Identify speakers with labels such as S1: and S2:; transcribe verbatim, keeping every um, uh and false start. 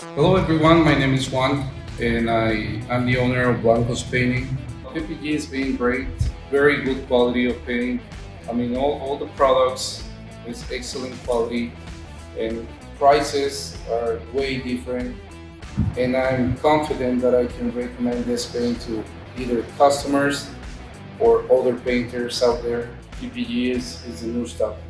S1: Hello everyone, my name is Juan and I am the owner of Blanco's Painting. P P G has been great, very good quality of painting. I mean all, all the products is excellent quality and prices are way different, and I'm confident that I can recommend this paint to either customers or other painters out there. P P G is, is the new stuff.